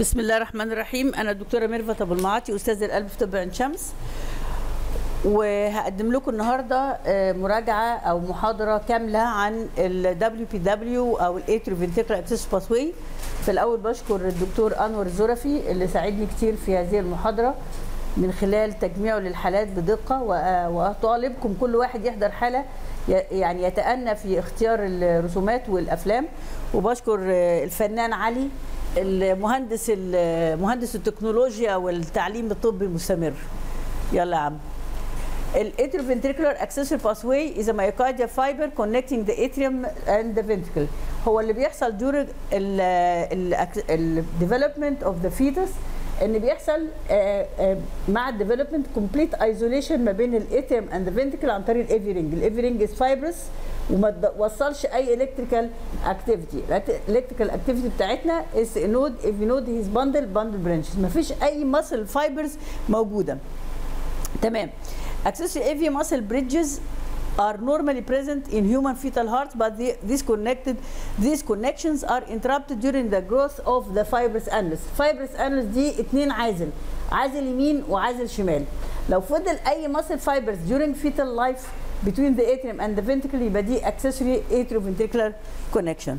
بسم الله الرحمن الرحيم. أنا الدكتورة ميرفت أبو المعاطي، أستاذ القلب في طب عين شمس، وهقدم لكم النهارده مراجعة أو محاضرة كاملة عن ال WPW أو ال Atrioventricular Access Pathway. في الأول بشكر الدكتور أنور الزرفي اللي ساعدني كتير في هذه المحاضرة من خلال تجميعه للحالات بدقة، وأطالبكم كل واحد يحضر حالة يعني يتأنى في اختيار الرسومات والأفلام. وبشكر الفنان علي مهندس التكنولوجيا والتعليم الطبي المستمر. يلا يا عم. ال Atrioventricular Accessory Pathway is a myocardial fiber connecting the atrium and the ventricle. هو اللي بيحصل during ال development of the fetus، ان بيحصل مع الديفلوبمنت كومبليت ايزوليشن ما بين الاتريوم اند ذا فنتركل عن طريق الايفي رينج. الايفي رينج از فايبرس وما توصلش اي الكتريكال اكتيفيتي. الالكتريكال اكتيفيتي بتاعتنا از نود ايفي نود هيز باندل برانشز، ما فيش اي ماسل فايبرز موجوده. تمام. accessory AV muscle bridges are normally present in human fetal hearts, but these connections are interrupted during the growth of the fibrous annulus. fibrous annulus دي اتنين عازل يمين وعازل شمال. لو فضل اي muscle fibers during fetal life between the atrium and the ventricle يبقى دي accessory atrioventricular connection.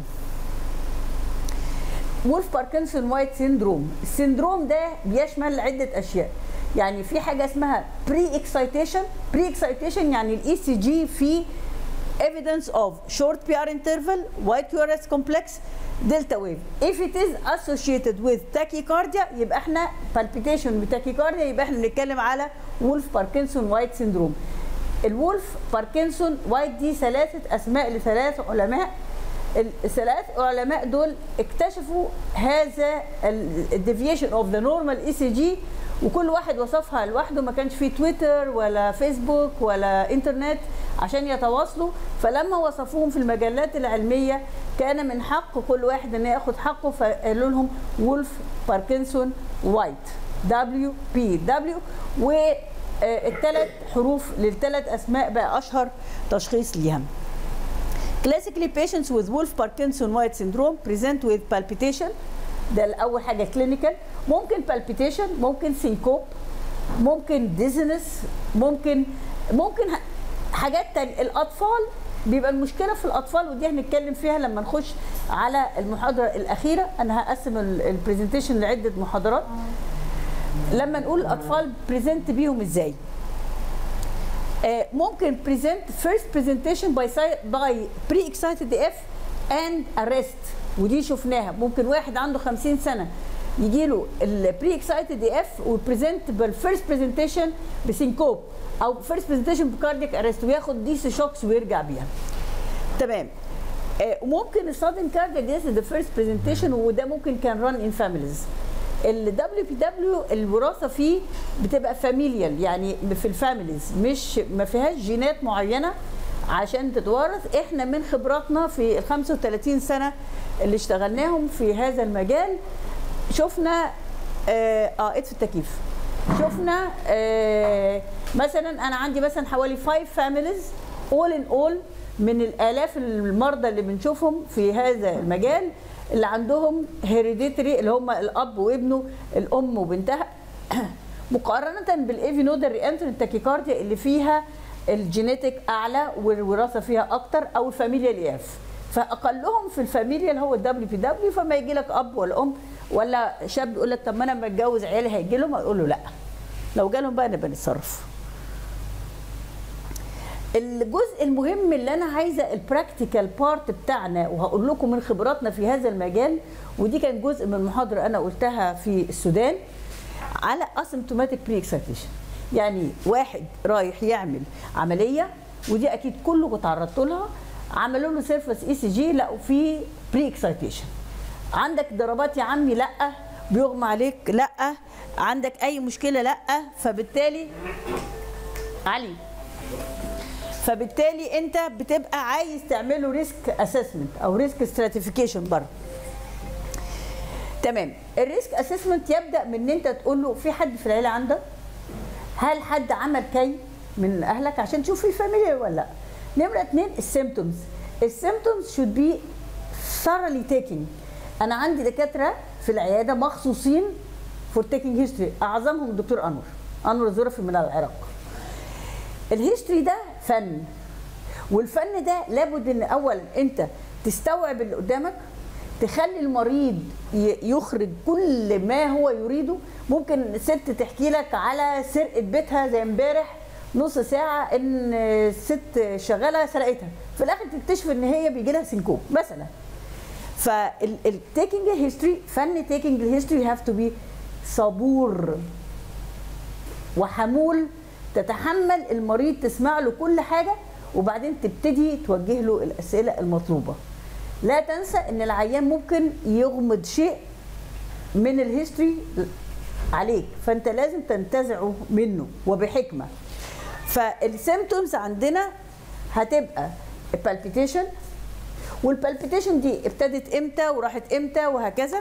وولف باركنسون وايت سيندروم. السندروم ده بيشمل عده اشياء. يعني في حاجه اسمها بري اكسايتيشن يعني الاي سي جي في evidence of short PR interval, white QRS complex, delta wave. If it is associated with tachycardia يبقى احنا palpitation بتاكيكارديا، يبقى احنا بنتكلم على وولف باركنسون وايت سيندروم. الوولف باركنسون وايت دي ثلاثه اسماء لثلاث علماء. الثلاث علماء دول اكتشفوا هذا الديفيشن اوف ذا نورمال اي سي جي، وكل واحد وصفها لوحده، ما كانش فيه تويتر ولا فيسبوك ولا انترنت عشان يتواصلوا. فلما وصفوهم في المجلات العلميه كان من حق كل واحد ان ياخد حقه، فقالوا لهم وولف باركنسون وايت WPW، والثلاث حروف للثلاث اسماء بقى اشهر تشخيص ليها. Classically patients with Wolff-Parkinson-White syndrome present with palpitation. ده الأول حاجة كلينيكال. ممكن palpitation، ممكن syncope، ممكن dizziness، ممكن حاجات تانية. الأطفال بيبقى المشكلة في الأطفال، ودي هنتكلم فيها لما نخش على المحاضرة الأخيرة. أنا هقسم البرزنتيشن لعدة محاضرات لما نقول الأطفال بريزنت بيهم إزاي. ممكن present first presentation by pre-excited AF and arrest، ودي شفناها. ممكن واحد عنده 50 سنة يجي له ال pre-excited AF وبريزنت بالفيرست برزنتيشن بسينكوب أو first presentation بكاردياك arrest وياخد ديسي شوكس ويرجع بيها. تمام. وممكن السادن كاردياك ديث ده فيرست برزنتيشن، وده ممكن كان run in families. ال WPW الوراثه فيه بتبقى فاميليال، يعني في الفاميليز، مش ما فيهاش جينات معينه عشان تتوارث. احنا من خبراتنا في ال 35 سنه اللي اشتغلناهم في هذا المجال شفنا اطفي التكييف. شفنا مثلا انا عندي مثلا حوالي 5 فاميليز all in all من الالاف المرضى اللي بنشوفهم في هذا المجال اللي عندهم هيريديتري، اللي هم الاب وابنه، الام وبنتها، مقارنه بالايفي نودال ريانترنت تاكيكارديا اللي فيها الجينيتك اعلى والوراثه فيها اكتر، او الفاميليال اف. فاقلهم في الفاميليال هو WPW. فما يجي لك اب ولا ام ولا شاب يقول لك طب ما انا لما اتجوز عيالي هيجي لهم، اقول له لا، لو جالهم بقى نبقى نتصرف. الجزء المهم اللي انا عايزه البراكتيكال بارت بتاعنا، وهقول لكم من خبراتنا في هذا المجال، ودي كان جزء من محاضره انا قلتها في السودان على اسيمتوماتيك بري اكسايتيشن. يعني واحد رايح يعمل عمليه، ودي اكيد كلكم تعرضتوا لها، عملوا له سيرفس اي سي جي لقوا فيه بري اكسايتيشن. عندك ضربات يا عمي؟ لا. بيغمى عليك؟ لا. عندك اي مشكله؟ لا. فبالتالي فبالتالي انت بتبقى عايز تعمله ريسك اسسمنت او ريسك ستراتيفيكيشن بره. تمام. الريسك اسسمنت يبدا من ان انت تقول له في حد في العيله عندك؟ هل حد عمل كي من اهلك عشان تشوف في فاميليا ولا لا؟ نمره 2 السيمبتومز. السيمبتومز should be thoroughly taken. انا عندي دكاتره في العياده مخصوصين فور تيكينج هيستوري، اعظمهم الدكتور انور الظرفي من العراق. الهيستوري ده فن، والفن ده لابد ان اولا انت تستوعب اللي قدامك، تخلي المريض يخرج كل ما هو يريده. ممكن ست تحكي لك على سرقه بيتها زي امبارح نص ساعه ان الست شغاله سرقتها، في الاخر تكتشف ان هي بيجي لها سينكوب مثلا. فالتيكينج هيستوري، فن تيكينج الهيستوري هاف تو بي صبور وحمول، تتحمل المريض، تسمع له كل حاجه وبعدين تبتدي توجه له الاسئله المطلوبه. لا تنسى ان العيان ممكن يغمض شيء من الهيستوري عليك، فانت لازم تنتزعه منه وبحكمه. فالسيمتومز عندنا هتبقى البالبيتيشن، والبالبيتيشن دي ابتدت امتى وراحت امتى وهكذا.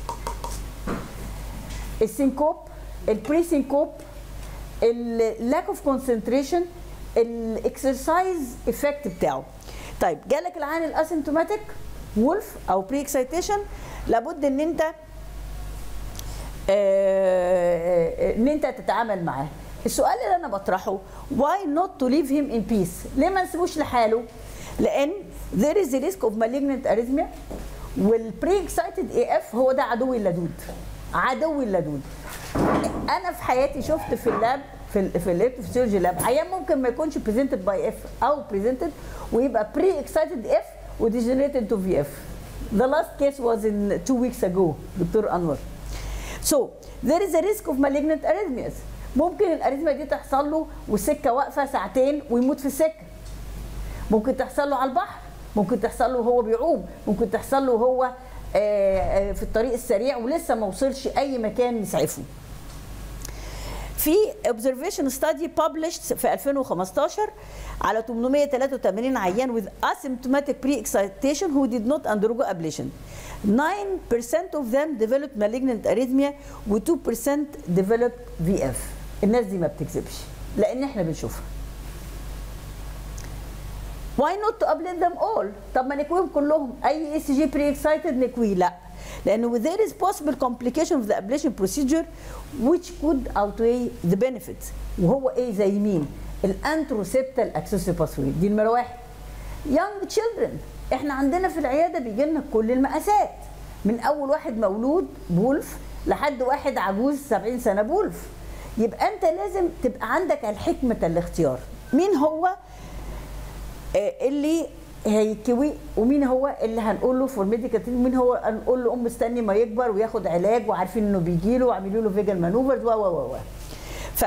السينكوب، البري سينكوب، اللاك اوف كونسنتريشن، الاكسرسايز افكت بتاعه. طيب جالك العيان الاسيمتوماتيك وولف او بري اكسايتيشن، لابد ان انت تتعامل معاه. السؤال اللي انا بطرحه why not to leave him in peace؟ ليه ما نسيبوش لحاله؟ لان there is a risk of malignant arrhythmia، والبري اكسايتد اي اف هو ده عدوي اللدود، عدوي اللدود. انا في حياتي شفت في اللاب في الالكتروفيسيولوجي لاب عيان ممكن ما يكونش بريزنتد باي اف او بريزنتد ويبقى بري اكسايتد اف وديجنريتد تو في اف. The last case was in 2 weeks ago دكتور انور. So there is a risk of malignant arrhythmias. ممكن الاريثميا دي تحصل له والسكه واقفه ساعتين ويموت في السكه. ممكن تحصل له على البحر، ممكن تحصل له وهو بيعوم، ممكن تحصل له وهو في الطريق السريع ولسه ما وصلش اي مكان يسعفه. في observation study published في 2015 على 883 عيان with asymptomatic pre-excitation who did not undergo ablation. 9% of them developed malignant arrhythmia و 2% developed VF. الناس دي ما بتكذبش لان احنا بنشوفها. Why not to ablate them all؟ طب ما نكويهم كلهم، اي ECG pre-excited نكويه، لا. لأنه there is possible complication of the ablation procedure which could outweigh the benefits. وهو ايه زي مين؟ الانتروسيبتال اكسسوري باثوي دي نمرة 1. young children، احنا عندنا في العيادة بيجي لنا كل المقاسات، من أول واحد مولود بولف لحد واحد عجوز 70 سنة بولف. يبقى أنت لازم تبقى عندك الحكمة الاختيار. مين هو اللي هيكوي ومين هو اللي هنقول له فور ميديكال، مين هو هنقول له استني ما يكبر وياخد علاج وعارفين انه بيجي له وعاملين له فيجن مانوفرز و ف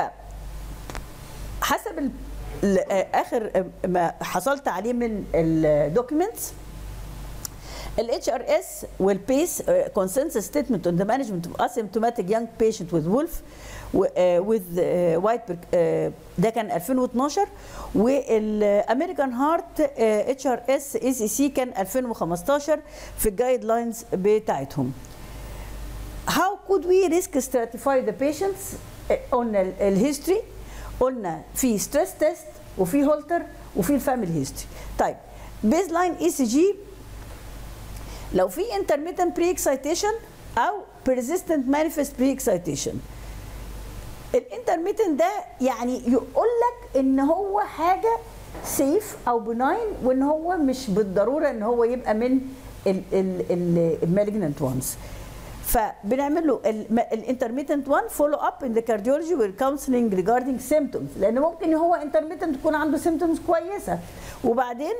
حسب اخر ما حصلت عليه من الدوكيومنتس، الاتش ار اس والبيس consensus statement on the management of asymptomatic young patient with wolf with white ده كان 2012، والامريكان هارت اتش ار اس اي سي سي كان 2015 في الجايد لاينز بتاعتهم. How could we risk stratify the patients؟ قلنا الهيستوري، قلنا في ستريس تيست وفي هولتر وفي الفاميلي هيستوري. طيب بيز لاين اي سي جي، لو في intermittent pre-excitation او persistent manifest pre-excitation. الانترميتنت ده يعني يقول لك ان هو حاجه سيف او بناين، وان هو مش بالضروره ان هو يبقى من المالجننت وانز. فبنعمل له الانترميتنت وان فولو اب ان ذا كارديولوجي والكونسلنج ريجاردنج سيمبتومز، لان ممكن هو انترميتنت يكون عنده سيمبتومز كويسه وبعدين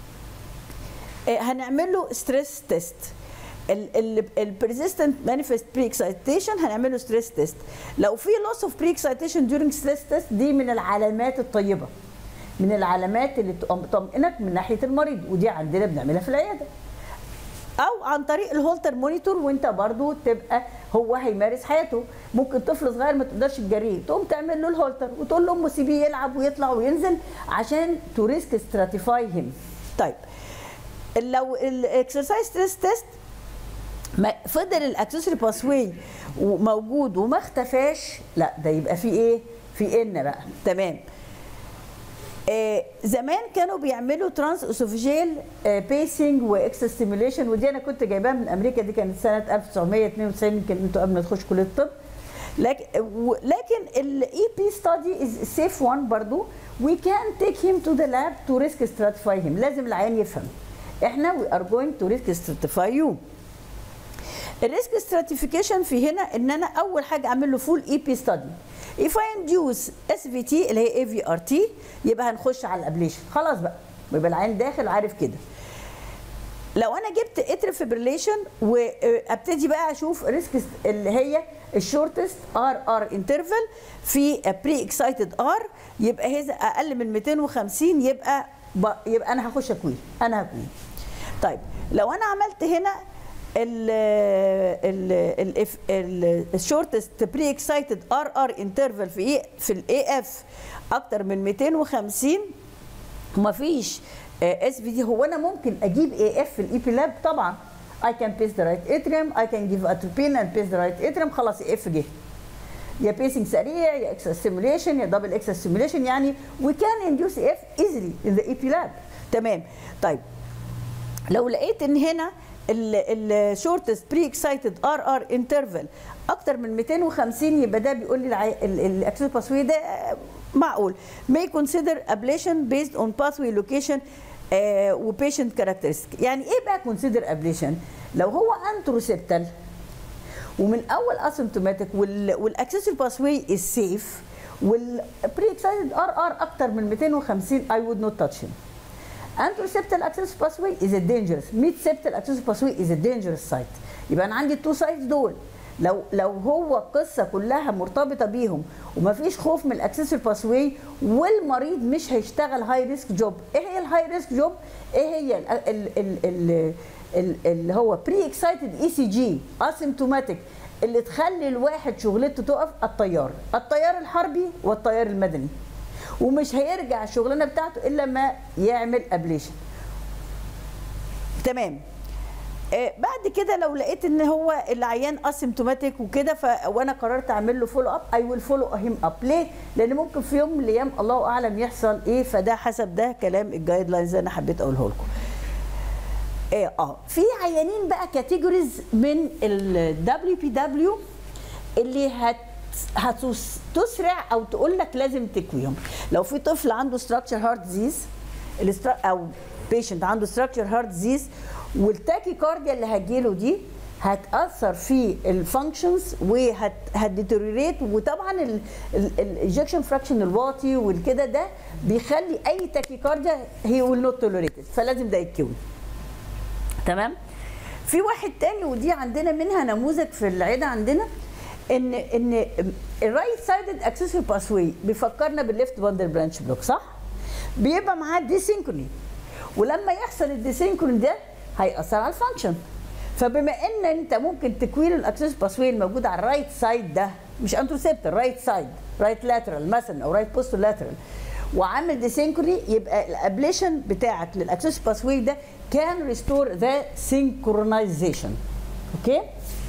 هنعمل له ستريس تيست. البريزيستنت مانيفست بري اكسايتيشن هنعمل له ستريس تيست. لو في لوس اوف بري اكسايتيشن ديورنج ستريس تيست، دي من العلامات الطيبه، من العلامات اللي تطمئنك من ناحيه المريض، ودي عندنا بنعملها في العياده. او عن طريق الهولتر مونيتور، وانت برضو تبقى هو هيمارس حياته. ممكن طفل صغير ما تقدرش تجريه، تقوم تعمل له الهولتر وتقول له امه سيبيه يلعب ويطلع وينزل عشان تو ريسك ستراتيفاي هيم. طيب لو الاكسرسايز ستريس تيست فضل الاكسسوري باسوي موجود وما اختفاش، لا ده يبقى في ايه؟ في ان بقى. تمام. زمان كانوا بيعملوا ترانس اسوفيجيال بيسنج واكسترا ستيميوليشن، ودي انا كنت جايباها من امريكا، دي كانت سنه 1992، يمكن انتوا قبل ما تخشوا كليه الطب. لكن الاي بي ستادي از سيف وان برضو. وي كان تيك هيم تو ذا لاب تو ريسك ستراتيفاي هيم. لازم العيان يفهم احنا وي ار جوينج تو ريسك ستراتيفاي يو. الريسك ستراتيفيكيشن في هنا ان انا اول حاجه اعمل له فول اي بي ستادي. if I induce SVT اللي هي AVRT يبقى هنخش على الابليشن خلاص بقى، يبقى العين داخل عارف كده. لو انا جبت اتر فيبريليشن وابتدي بقى اشوف ريسك اللي هي الشورتست ار انترفال في بري اكسايتد ار، يبقى هذا اقل من 250 يبقى انا هخش اكوي، انا هكوي. طيب لو انا عملت هنا الشورتست بري اكسايتد ار انترفال في الاي اف اكتر من 250 ومفيش اس في دي، هو انا ممكن اجيب اي اف في الاي بي لاب؟ طبعا. I can pace the right atrium, I can give atropine and pace the right atrium، خلاص اي اف جه. يا بيسنج سريع يا اكسترا ستيميوليشن يا دبل اكسترا ستيميوليشن، يعني we can induce اف easily in the EP lab. تمام. طيب لو لقيت ان هنا الشورتست بري اكسايتد ار انترفال اكتر من 250 يبقى ده بيقول لي الاكسس باثوي ده معقول. may consider ablation based on pathway location وبيشنت كاركترستيك. يعني ايه بقى consider ablation؟ لو هو انتروسيبتال ومن اول اسيمتوماتيك والاكسس باثوي از سيف والبري اكسايتد ار اكتر من 250 I would not touch him. Anteroseptal access pathway is a dangerous. Mid-septal access pathway is a dangerous site. يبقى انا عندي التو سايتس دول. لو هو القصه كلها مرتبطه بيهم ومفيش خوف من الاكسس باثوي والمريض مش هيشتغل هاي ريسك جوب. ايه هي الهاي ريسك جوب؟ ايه هي اللي هو بري اكسايتد اي سي جي اسيمتوماتيك اللي تخلي الواحد شغلته تقف؟ الطيار الحربي والطيار المدني. ومش هيرجع الشغلانه بتاعته الا ما يعمل ابليشن. تمام. بعد كده لو لقيت ان هو العيان اسيمتوماتيك وكده وانا قررت اعمل له فولو اب، اي ويل فولو هيم اب. ليه؟ لان ممكن في يوم من الايام الله اعلم يحصل ايه، فده حسب ده كلام الجايد لاينز انا حبيت اقوله لكم. في عيانين بقى كاتيجوريز من الدبليو بي دبليو اللي هتسرع او تقول لك لازم تكويهم. لو في طفل عنده ستراكشر هارت ديزيز او بيشنت عنده ستراكشر هارت ديزيز والتاكي كارديا اللي هتجيله دي هتاثر في الفانكشنز وهتديتوريريت، وطبعا الايجكشن فراكشن الواطي والكده ده بيخلي اي تاكي كارديا هي ويل نوت توليريتد، فلازم ده يتكوي. تمام. في واحد تاني ودي عندنا منها نموذج في العياده عندنا، ان الرايت سايدد اكسسوري باثوي بيفكرنا بالليفت باندل برانش بلوك، صح؟ بيبقى معاه ديسينكروني، ولما يحصل الديسينكروني ده هيأثر على الفانكشن. فبما ان انت ممكن تكوين الاكسس باثوي الموجود على الرايت سايد ده، مش انتروسيبتال، رايت سايد، رايت لاترال مثلا او رايت بوستو لاترال، وعامل ديسينكروني، يبقى الابليشن بتاعك للاكسس باثوي ده كان ريستور ذا سينكرونايزيشن. اوكي؟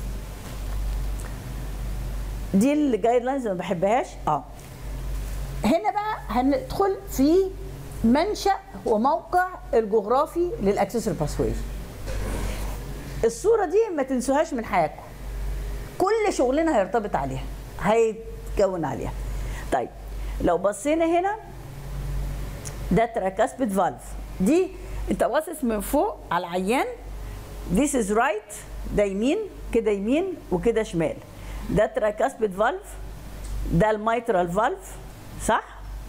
دي الجايد لاينز ما بحبهاش. هنا بقى هندخل في منشأ وموقع الجغرافي للاكسسوري باثوي. الصوره دي ما تنسوهاش من حياتكم، كل شغلنا هيرتبط عليها، هيتكون عليها. طيب لو بصينا هنا ده تراكاسبيد فالف، دي انت باصص من فوق على العيان، this is right، ده يمين كده يمين وكده شمال. ده تراكاسبيد فالف، ده الميترال فالف، صح؟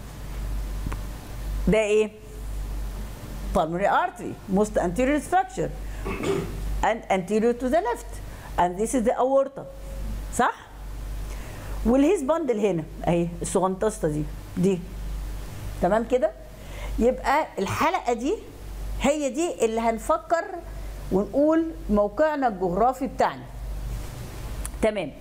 ده ايه؟ pulmonary artery most anterior structure and anterior to the left and this is the aorta، صح؟ والهيز باندل هنا اهي الصغنطسطه دي تمام كده؟ يبقى الحلقه دي هي دي اللي هنفكر ونقول موقعنا الجغرافي بتاعنا. تمام.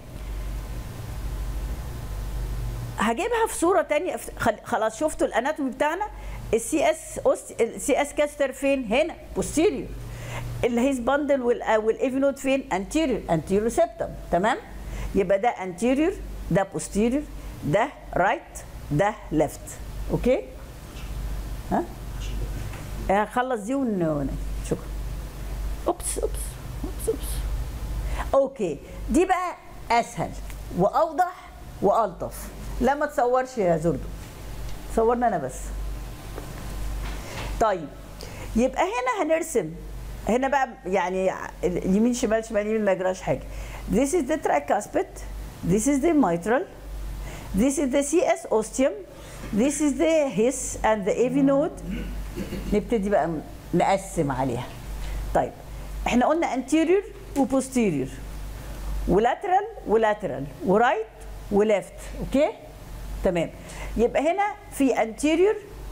هجيبها في صوره ثانيه. خلاص شفتوا الاناتومي بتاعنا. السي اس كاستر فين؟ هنا بوستيريور. الهيز باندل والايفينود فين؟ انتيريور سيبتم. تمام. يبقى ده انتيريور، ده بوستيريور، ده رايت، ده ليفت. اوكي؟ ها هخلص دي شكرا. اوبس اوبس اوبس اوبس. اوكي دي بقى اسهل واوضح والطف. لا ما تصورش يا زردو، صورنا انا بس. طيب يبقى هنا هنرسم هنا بقى يعني يمين شمال شمال يمين ما يجراش حاجه. This is the tricuspid, this is the mitral, this is the CS ostium, this is the his and the AV node. نبتدي بقى نقسم عليها. طيب احنا قلنا anterior وposterior ولاترال ولاترال ورايت وليفت. اوكي تمام. يبقى هنا في anterior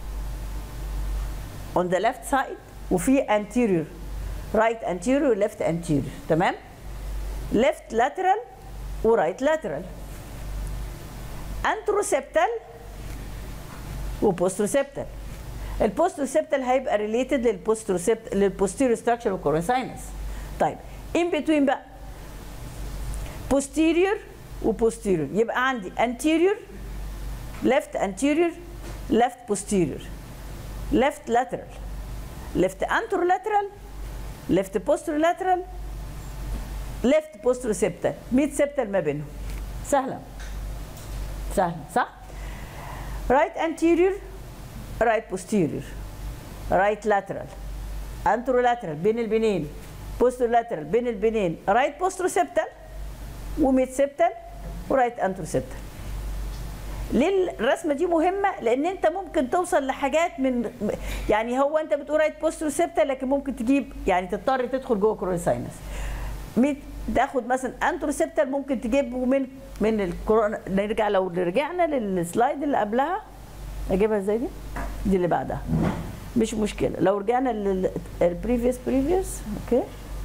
on the left side وفي anterior right anterior و left anterior. تمام. left lateral و right lateral. anteroceptal و postroceptal. البوستروسيبتال هيبقى ريليتد للبوستيريور ستراكشر والكورون ساينس. طيب in between بقى posterior وposterior. يبقى عندي anterior left anterior left posterior left lateral left anterolateral left posterolateral left posteroseptal mid septal ما بينهم. سهلة سهلة صح؟ right anterior right posterior right lateral anterolateral بين البنين posterolateral بين البنين right posteroseptal وميد سبتال ورايت انتروسبتال. ليه الرسمه دي مهمه؟ لان انت ممكن توصل لحاجات من يعني هو انت بتقول رايت بوستروسبتال لكن ممكن تجيب يعني تضطر تدخل جوه كورون ساينس. تاخد مثلا انتروسبتال ممكن تجيبه من الكورونا. نرجع لو رجعنا للسلايد اللي قبلها اجيبها ازاي دي؟ دي اللي بعدها مش مشكله. لو رجعنا للبريفيوس اوكي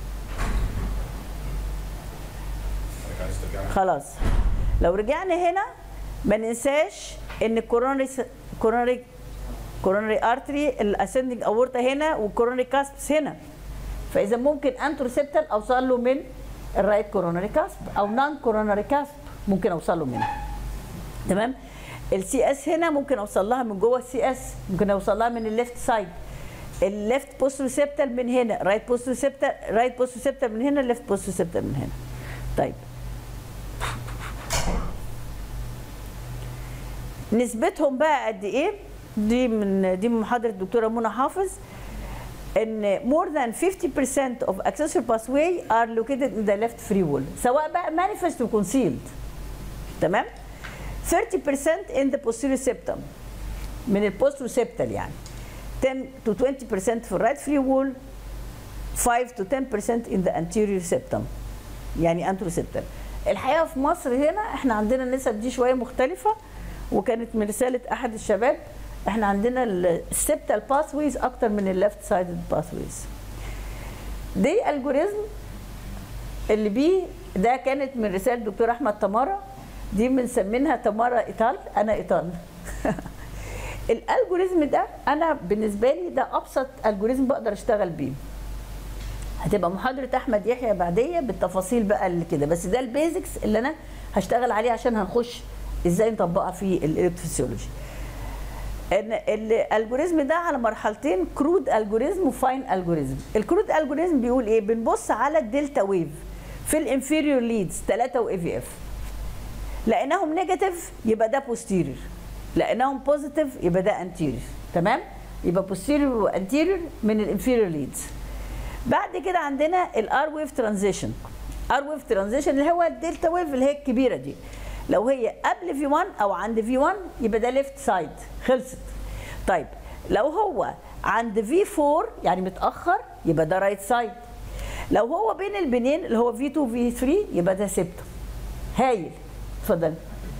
خلاص. لو رجعنا هنا ما ننساش ان كورونري ارتري الاسندنج اورتا هنا والكورونري كاسبس هنا. فاذا ممكن انتروسبتال اوصل له من الرايت كورونري كاسب او نان كورونري كاسب ممكن اوصل له منها. تمام. السي اس هنا ممكن اوصل لها من جوه السي اس، ممكن اوصل لها من الليفت سايد. الليفت بوستروسبتال من هنا، رايت بوستروسبتال من هنا، الليفت بوستروسبتال من هنا. طيب نسبتهم بقى قد ايه؟ دي من محاضره الدكتوره منى حافظ ان more than 50% of accessory pathway are located in the left free wall سواء بقى manifest و concealed. تمام؟ 30% in the posterior septum من البوستروسبتال يعني 10 to 20% في الرايت فري وول 5 to 10% in the anterior septum يعني انتروسبتال. الحقيقه في مصر هنا احنا عندنا النسب دي شويه مختلفه وكانت من رساله احد الشباب احنا عندنا السبتال باثويز اكتر من الليفت سايد باثويز. دي الجوريزم اللي بيه ده كانت من رساله الدكتور احمد تماره، دي بنسمينها تماره ايطال، انا ايطال. الالجوريزم ده انا بالنسبه لي ده ابسط الجوريزم بقدر اشتغل بيه. هتبقى محاضره احمد يحيى بعديه بالتفاصيل بقى اللي كده، بس ده البيزكس اللي انا هشتغل عليه عشان هنخش ازاي نطبقها في الالكتروفيسيولوجي. ان الالجوريزم ده على مرحلتين، كرود الجوريزم وفاين الجوريزم. الكرود الجوريزم بيقول ايه؟ بنبص على الدلتا ويف في الانفيريور ليدز 3 واي في اف، لقيناهم نيجاتيف يبقى ده بوستيريور، لقيناهم بوزيتيف يبقى ده انتيريور. تمام؟ يبقى بوستيريور وانتيريور من الانفيريور ليدز. بعد كده عندنا الار ويف ترانزيشن. ار ويف ترانزيشن اللي هو الدلتا ويف اللي هي الكبيره دي، لو هي قبل في 1 او عند في 1 يبقى ده ليفت سايد، خلصت. طيب لو هو عند في 4 يعني متاخر يبقى ده رايت سايد. لو هو بين البنين اللي هو في 2 في 3 يبقى ده سبتم. هايل. اتفضل.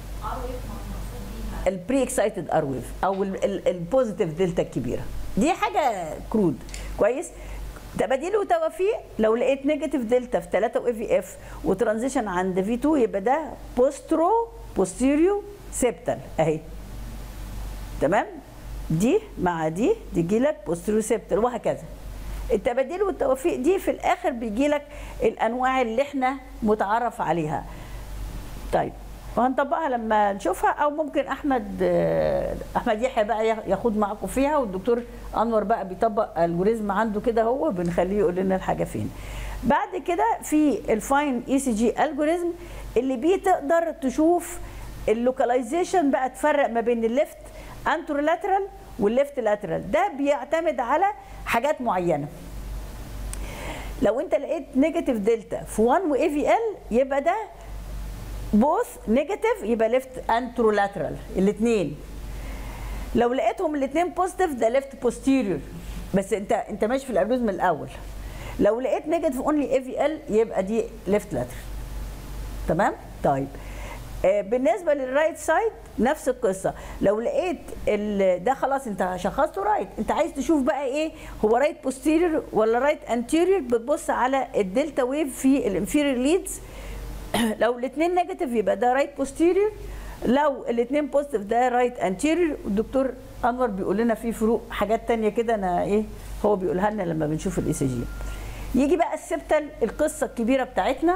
البري اكسايتد ار ويف او البوزيتيف دلتا الكبيره دي حاجه كرود. كويس. تباديل وتوافيق، لو لقيت نيجاتيف دلتا في 3 واي في اف وترانزيشن عند في 2 يبقى ده بوستيريو سيبتال اهي. تمام؟ دي مع دي تجي لك بوستيريو سيبتال وهكذا. التباديل والتوافيق دي في الاخر بيجي لك الانواع اللي احنا متعرف عليها. طيب وهنطبقها لما نشوفها، او ممكن احمد يحيى بقى ياخد معاكم فيها، والدكتور انور بقى بيطبق الجوريزم عنده كده، هو بنخليه يقول لنا الحاجه فين. بعد كده في الفاين اي سي جي الجوريزم اللي بيه تقدر تشوف اللوكاليزيشن بقى، تفرق ما بين الليفت انترولاترال والليفت لاترال. ده بيعتمد على حاجات معينه. لو انت لقيت نيجاتيف دلتا في 1 واي في ال يبقى ده بوث نيجاتيف، يبقى ليفت انترولاترال الاثنين. لو لقيتهم الاثنين بوزيتيف ده ليفت بوستيريور، بس انت ماشي في الالجوريزم الاول. لو لقيت نيجاتيف اونلي اي في ال يبقى دي ليفت لاترال. تمام؟ طيب بالنسبه للرايت سايد نفس القصه. لو لقيت ده خلاص انت شخصته رايت، انت عايز تشوف بقى ايه هو، رايت بوستيريور ولا رايت انتيريور، بتبص على الدلتا ويف في الانفيريور ليدز. لو الاثنين نيجاتيف يبقى ده رايت بوستيريور، لو الاثنين بوزيتيف ده رايت انتيريور. والدكتور انور بيقول لنا في فروق حاجات ثانيه كده، انا ايه هو بيقولها لنا لما بنشوف الاي سي جي. يجي بقى السبتال، القصه الكبيره بتاعتنا.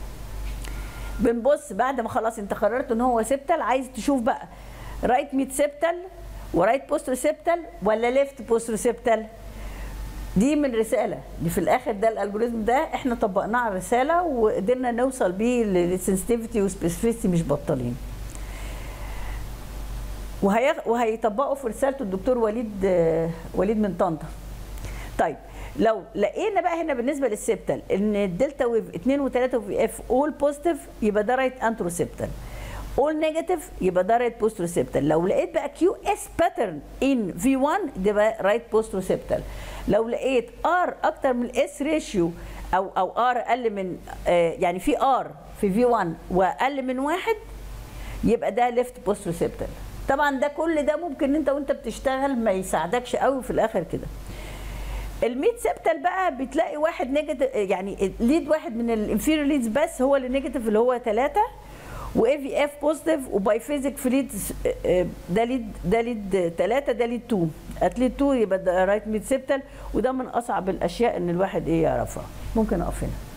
بنبص بعد ما خلاص انت قررت ان هو سبتال، عايز تشوف بقى رايت ميد سبتال ورايت بوستر سبتال ولا ليفت بوستر سبتال. دي من رساله دي في الاخر، ده الالجوريزم ده احنا طبقناه على رساله وقدرنا نوصل بيه للسنسيتيفيتي وسبيسيفيتي، مش بطالين. وهيطبقوا في رسالته الدكتور وليد من طنطا. طيب لو لقينا بقى هنا بالنسبه للسبتال ان الدلتا ويف 2 و3 وفي اف اول بوزيتيف يبقى ده رايت انتروسبتال، اول نيجاتيف يبقى ده رايت بوستروسبتال. لو لقيت بقى كيو اس باترن ان في 1 ده بقى رايت بوستروسبتال. لو لقيت ار اكتر من الاس ريشيو او ار اقل من يعني في ار في في 1 واقل من 1 يبقى ده ليفت بوستروسبتال. طبعا ده كل ده ممكن انت وانت بتشتغل ما يساعدكش قوي في الاخر كده. الميد سبتال بقى بتلاقي واحد نيجاتيف، يعني ليد واحد من الانفيريور ليدز بس هو اللي نيجاتيف اللي هو 3، واي في اف بوزيتيف، وبايفيزيك في ليد ده ليد 3 ده ليد 2. اتليد 2 يبقى ده رايت ميد سبتال، وده من اصعب الاشياء ان الواحد ايه يعرفها. ممكن اقف هنا.